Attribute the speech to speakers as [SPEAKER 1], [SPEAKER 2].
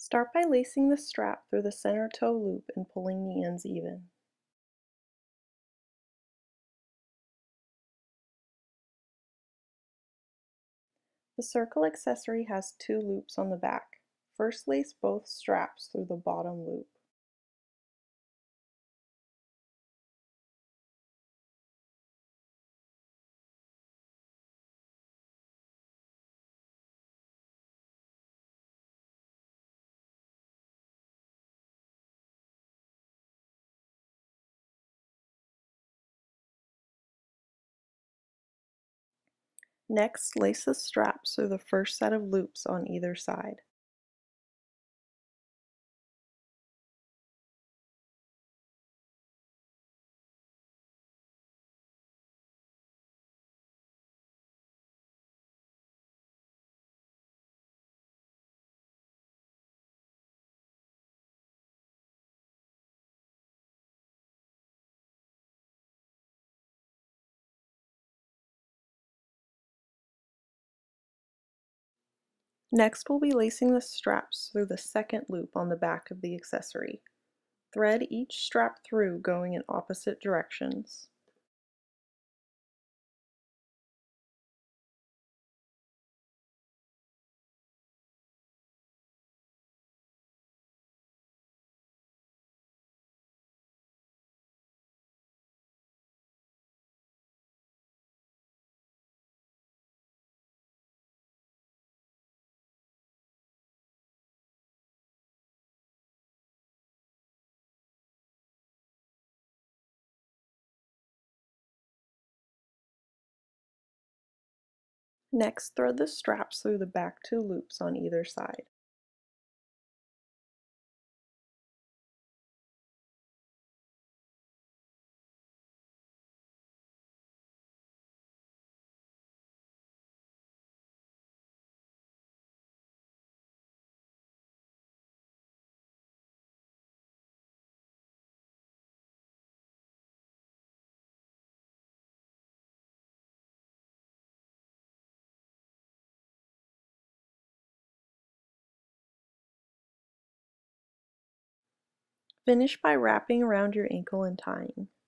[SPEAKER 1] Start by lacing the strap through the center toe loop and pulling the ends even. The circle accessory has two loops on the back. First, lace both straps through the bottom loop. Next, lace the straps through the first set of loops on either side. Next, we'll be lacing the straps through the second loop on the back of the accessory. Thread each strap through going in opposite directions. Next, thread the straps through the back two loops on either side. Finish by wrapping around your ankle and tying.